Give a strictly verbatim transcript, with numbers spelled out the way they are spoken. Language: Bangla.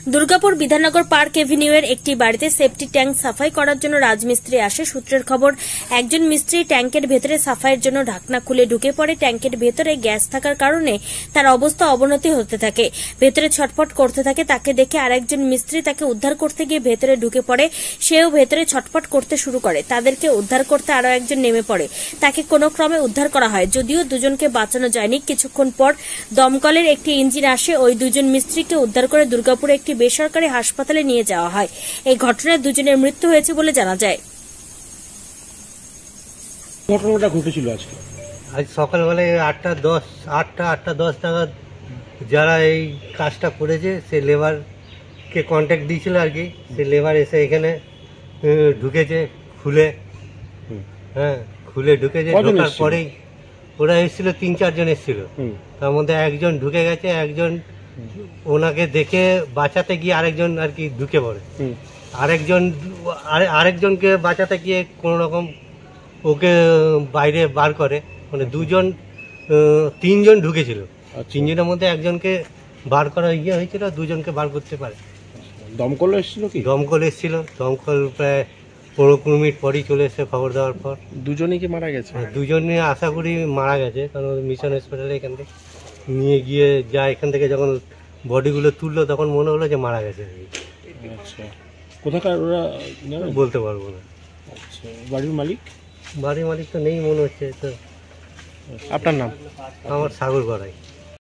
দুর্গাপুর বিধাননগর পার্ক এভিনিউয়ের একটি বাড়িতে সেপটি ট্যাঙ্ক সাফাই করার জন্য রাজমিস্ত্রি আসে। সূত্রের খবর, একজন মিস্ত্রি ট্যাঙ্কের ভেতরে সাফাইয়ের জন্য ঢাকনা খুলে ঢুকে পড়ে। ট্যাঙ্কের ভেতরে গ্যাস থাকার কারণে তার অবস্থা অবনতি হতে থাকে, ভেতরে ছটফট করতে থাকে। তাকে দেখে আরেকজন মিস্ত্রি তাকে উদ্ধার করতে গিয়ে ভেতরে ঢুকে পড়ে, সেও ভেতরে ছটফট করতে শুরু করে। তাদেরকে উদ্ধার করতে আরো একজন নেমে পড়ে, তাকে কোনো ক্রমে উদ্ধার করা হয়। যদিও দুজনকে বাঁচানো যায়নি, কিছুক্ষণ পর দমকলের একটি ইঞ্জিন আসে, ওই দুজন মিস্ত্রিকে উদ্ধার করে দুর্গাপুরে একটি বেসরকারি হাসপাতালে নিয়ে যাওয়া হয়। এই ঘটনায় দুজনের মৃত্যু হয়েছে বলে জানা যায়। ঘটনাটা ঘটেছিল আজকে আজ সকালবেলায় আটটা দশ আটটা আটটা দশ নাগাদ যারা এই কাজটা করেছে সে লেবারকে কন্ট্যাক্ট দিয়েছিল আর কি। সে লেবার এসে এখানে ঢুকেছে খুলে, হ্যাঁ খুলে ঢুকেছে। ঢোকার পরেই ওরা এসেছিল, তিন চারজন এসেছিল, তার মধ্যে একজন ঢুকে গেছে। একজন ওনাকে দেখে বাঁচাতে গিয়ে আরেকজন আর কি ঢুকে পড়ে। আরেকজন আরেকজনকে বাঁচাতে গিয়ে কোনো রকম ওকে বাইরে বার করে। মানে দুজন তিনজন ঢুকেছিল, তিনজনের মধ্যে একজনকে বার করা ইয়ে হয়েছিল, দুজনকে বার করতে পারে। দমকল এসেছিল কি? দমকল এসেছিল, দমকল প্রায় পনেরো কুড়ি মিনিট পরই চলে এসে খবর দেওয়ার পর। দুজনেই কি মারা গেছে? দুজনে আশা করি মারা গেছে, কারণ মিশন হসপিটালে এখান থেকে নিয়ে গিয়ে যা এখান থেকে যখন বডিগুলো তুললো তখন মনে হলো যে মারা গেছে। আচ্ছা, কোথাকার ওরা বলতে পারবো না। আচ্ছা, বাড়ির মালিক? বাড়ির মালিক তো নেই মনে হচ্ছে। তো আপনার নাম? আমার সাগর গড়াই।